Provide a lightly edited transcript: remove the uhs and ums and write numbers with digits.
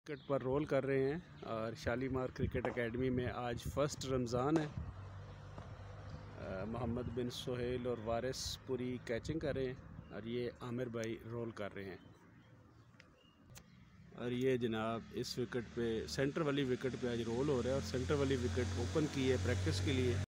Wicket पर role कर रहे हैं और शालीमार क्रिकेट एकेडमी में आज फर्स्ट रमज़ान है। मोहम्मद बिन सोहेल और वारिस पूरी कैचिंग कर रहे हैं और ये आमिर भाई रोल कर रहे हैं। और ये जनाब इस विकेट पे सेंटर वाली विकेट पे आज रोल हो रहा है और सेंटर वाली विकेट ओपन की है प्रैक्टिस के लिए।